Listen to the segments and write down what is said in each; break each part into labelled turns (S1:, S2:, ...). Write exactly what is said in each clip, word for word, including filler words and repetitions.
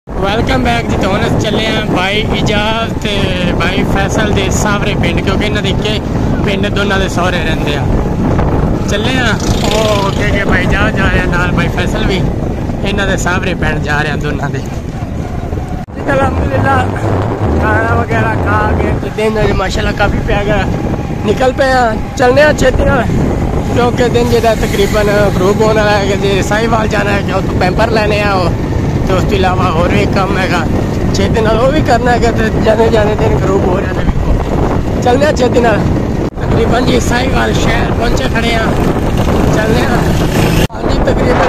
S1: Welcome back जी। तो हम चले हैं भाई इजाज ते भाई फैसल दे सावरे पिंड, क्योंकि इन्होंने इक्के पिंड दोनों के सौरे रहते हैं। चले हैं ओ के के भाई इजाज जा रहे हैं, नाल भाई फैसल भी इन्हों के सावरे पिंड जा रहे हैं दोनों के। अलहमदुलिल्लाह खाना वगैरह खा के दिन माशाल्लाह काफ़ी प्या गया निकल पे हैं। चलने छेती क्योंकि दिन जो तकरीबन ग्रुप होने वाला है कि जी साहिवाल जाना है कि तो पैंपर लेने आओ, तो उसके अलावा और भी कम है छेती वो भी करना है। तो जाने जाने दिन ग्रुप हो रहा है। चलने छेती तकरीबन जी साहिवाल शहर पहुँचे खड़े हैं। चलने हाँ जी तकरीबन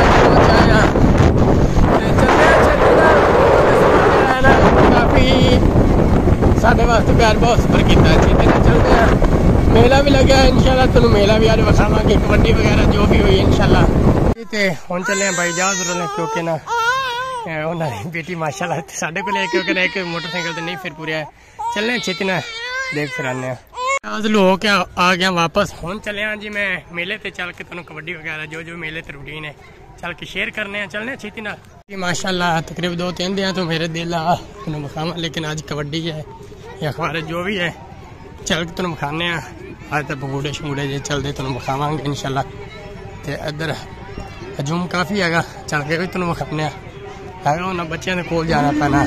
S1: काफ़ी साढ़े वास्ते प्यार बहुत सफर किया। छेती चलते हैं। मेला भी लगे इंशाल्लाह, तुम मेला भी आज विखावांगे, कबड्डी वगैरह जो भी हुई इंशाल्लाह। हम चले हैं भाई इजाज रोने, क्योंकि ना उन्होंने बेटी माशाल्लाह साढ़े को लेके क्योंकि एक मोटरसाइकिल तो नहीं फिर पूरे चलने छेती ना देख फिर आने लो हो क्या आ गया वापस। हम चले हैं जी मैं मेले ते चल के तुम कबड्डी वगैरह जो जो मेले ते रूटीन है चल के शेयर करने हैं। चलने छेती ना माशाल्लाह तकरीबन दो तीन दिन तो मेरे दिल आ तुम विखावा, लेकिन आज कबड्डी है या अखबार जो भी है चल के तुम विखाने हैं। आज तो पकूड़े शकूड़े जो चलते तुम विखावांगे इंशाल्लाह। तो इधर हजूम काफ़ी है, चल के भी तुम विखाने है। उन्होंने बच्चों के कोल जाना पैना,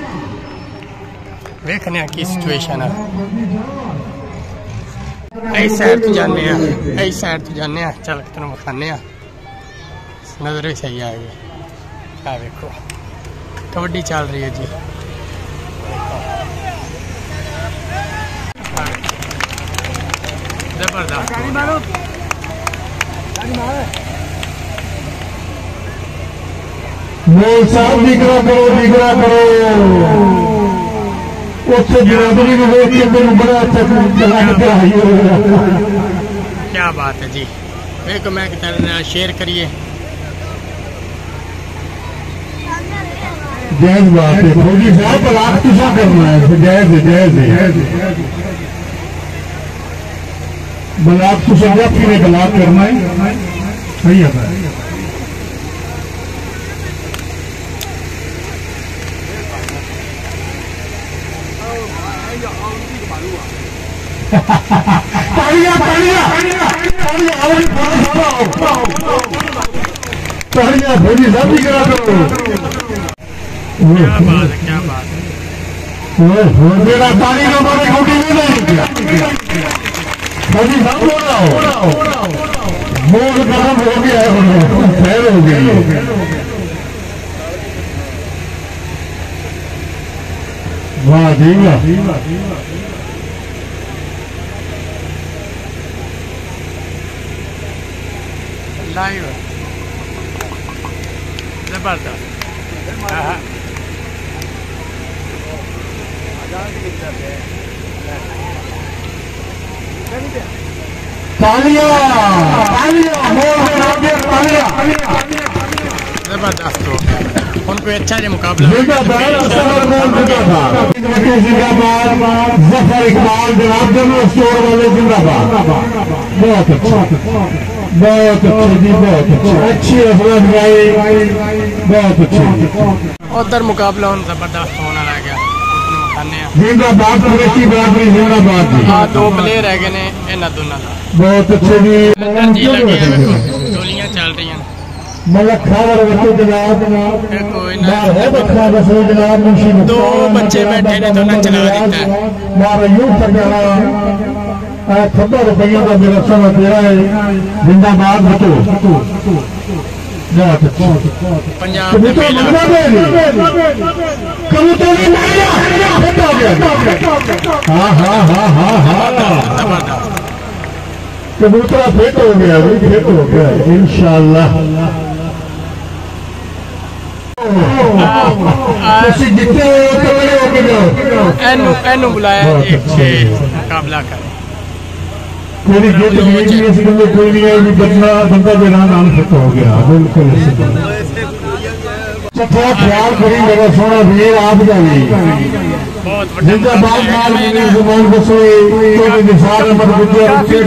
S1: वेखने की सिचुएशन है। इस साइड तो जाने इस साइड तो जाने चल के तुम विखाने नज़र भी सही आएगी। क्या देखो कबड्डी चल रही है जी। जबरदस्त
S2: मोल साहब निकला करो निकला करो उससे जरादरी में देख के मेरे बड़ा अच्छा
S1: क्या बात है जी। देखो मैं कहता शेयर करिए।
S2: जैज बात है फौजी साहब बलाक तुसा करना है जैज जैज बलाक तुसा किने बलाक करना है सही है। तालियां तालियां तालियां आवाज थोड़ा थोड़ा तालियां फौजी साहब भी करा करो।
S1: क्या बात है क्या बात है।
S2: मेरा ताली का मारे खोटी नहीं नहीं फौजी साहब बोल रहा हो मोल गरम हो गया है फैल हो गई। वाह जी वाह
S1: लाइव जबरदस्त। जबरदस्त हो गया उनको अच्छा जो मुकाबला
S2: जफर इकबाल जनाब जनरल स्टोर वाले जिंदाबाद। बहुत अच्छा बहुत अच्छी जी बहुत अच्छी रफरत भाई बहुत अच्छी।
S1: उधर मुकाबला जबरदस्त होने लग गया।
S2: जिंदाबाद कुरैशी बरादरी जिंदाबाद जी।
S1: हाँ दो प्लेयर है इन्होंने दोनों का
S2: बहुत अच्छे जी
S1: जी लगे गोलियां चल रही हैं।
S2: मतलब खावर बच्चे जनाब है बच्चा दसो जनाब मुंशी
S1: दो बच्चे बैठे ने दोनों चला देता है
S2: मारा यूं पकड़ा खब्बा रुपया का मेरा समय तेरा है जिंदाबाद बचो
S1: पंजाब
S2: हाँ हाँ हाँ हाँ हाँ कबूतरा फिट हो गया फिट हो गया इंशाल्लाह।
S1: एनू बुलाया मुकाबला कर
S2: मेरी जिद नहीं कोई नहीं है बंदा बंदा मेरा नाम फिट हो गया बिल्कुल। थोड़ा ख्याल करी मेरा सोना वीर आप जाए जिंदाबाद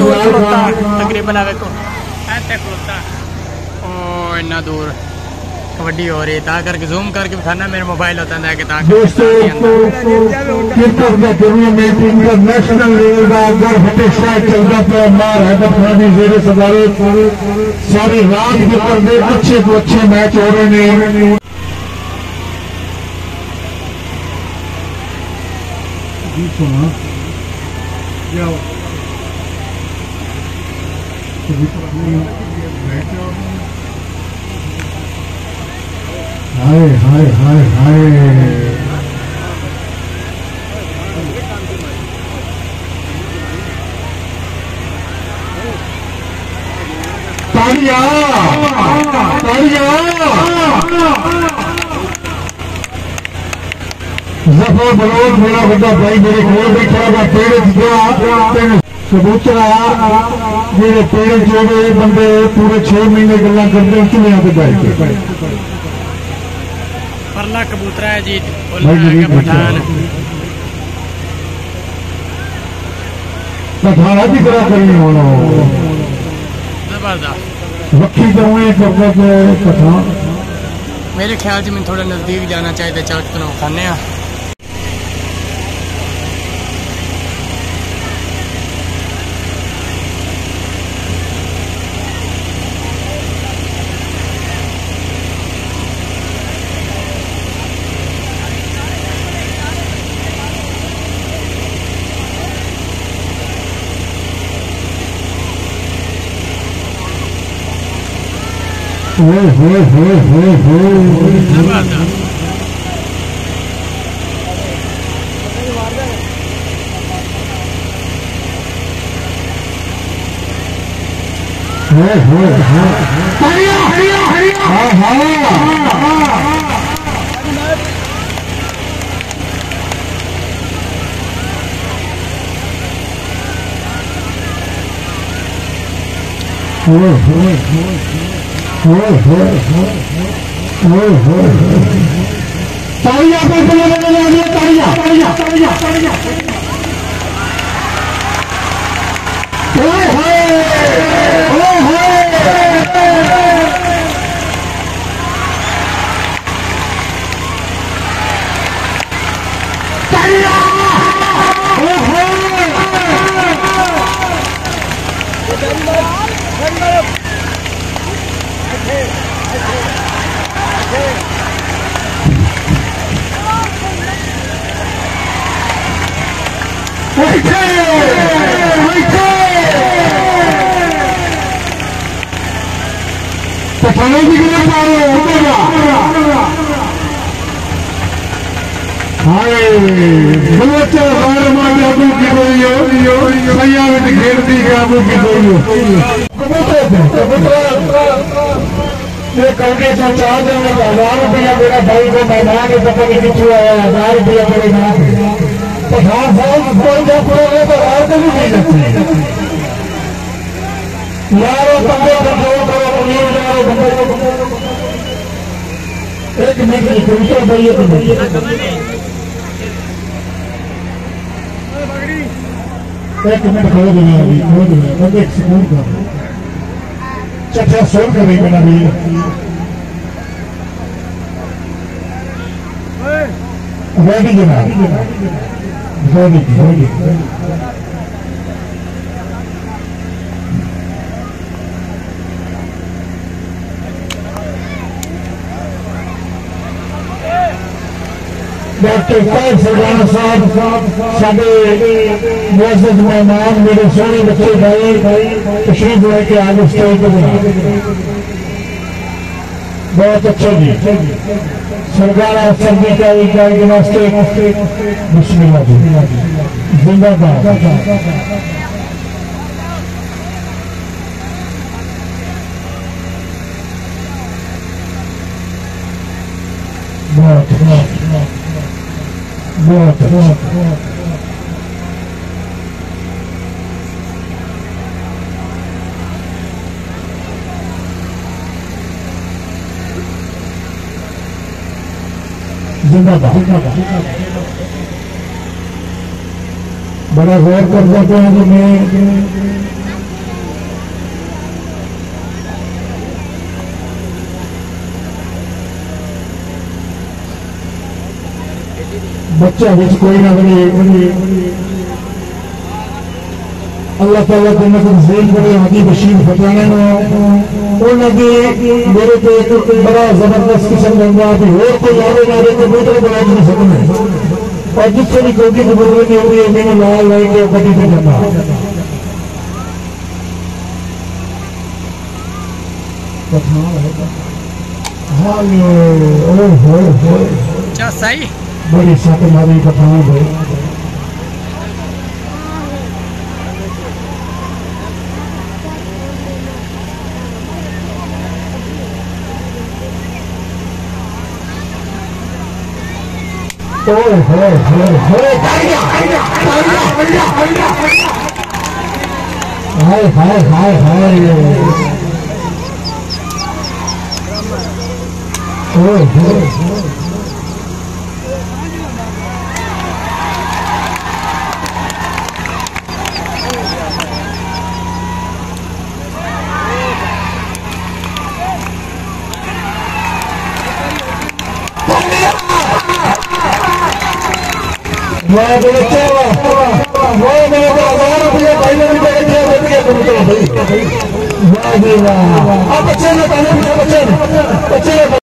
S1: तकरीबन इन्ना दूर कबड्डी हो रही है करके जूम करके दिखाना मेरा मोबाइल होता है कि
S2: दोस्तों क्रिकेट का टूर्नामेंट इंटरनेशनल लेवल का अगर फतेह शायद चलता तो मार हैदराबादी जेर सदारत सारी रात के पर्दे अच्छे तो अच्छे मैच हो रहे हैं। हाय हाय हाय हाय तालियां तालियां जफर बलोच मेरा बड़ा भाई मेरे कोल बैठा था पेड़ गया कबूतर आया मेरे पेड़ जोड़े बंदे पूरे छह महीने गल्ला करते चुनिया पे बैठ के
S1: परला कबूतर है जी पठान
S2: पठाना की तरह करनी होना
S1: जबरदस्त
S2: वक्की करूँ पठान
S1: मेरे ख्याल से मैं थोड़ा नजदीक जाना चाहिए चल तो खाने
S2: होए होए होए होए होए
S1: जबरदस्त
S2: होए होए हरिया हरिया हरिया हाँ हाँ होए होए होए होए होए होए तालियां पे बोले बोले आ गया तालियां तालियां तालियां तालियां होए होए होए होए तालियां होए होए पठानों की गिरफ्त पा रहे हो हाय बलोचा बार मार आबू की कोई हो सैया में घेरती है आबू की कोई हो ये कौटे से चार दिन में हजार रुपया मेरा भाई को मेहमान के पता नहीं कितने आया हजार रुपया मेरे नाम पठान साहब कोई जब पूरे तो रात नहीं दे सकते यारो बंदे कंट्रोल करो पुलिस यारो बंदे एक मिनट की पुलिस भाई एक मिनट खड़े देना अभी खड़े देना बंदे एक सेकंड का चचा सोन कर रही बना भी रेडी जनाब रेडी रेडी डॉक्टर साहब सरदार साहब साढ़े मुअज़्ज़ज़ मेहमान मेरे सोने बच्चे भाई तशरीफ लेके आगे स्टेज पर बहुत अच्छा जी सरकार सर्दी का एक वास्ते बिस्मिल्लाह जी जिंदाबाद बहुत बहुत बहुत जिंदाबाद बड़ा गौर कर देते हैं कि मैं बच्चा विच कोई ना बने। अल्लाह ताला जन्नत नसीब करे हाजी बशीर फटाने उन्होंने मेरे को एक बड़ा जबरदस्त किस्म का भी होर कोई आवे ना रे कबूतर बना नहीं सकते और जिससे भी कोई कबूतर नहीं हो रही है मैंने लाल लाई के गड्डी पे जाना।
S1: अच्छा सही
S2: बड़ी सत मारी पठान भाई। हाय हाय हाय हाय मैं बच्चा वो मेरे को हजार रुपये भाई ने भी दिया दिया कबूतर भाई। वाह वाह। अब बच्चे ने बच्चे बच्चे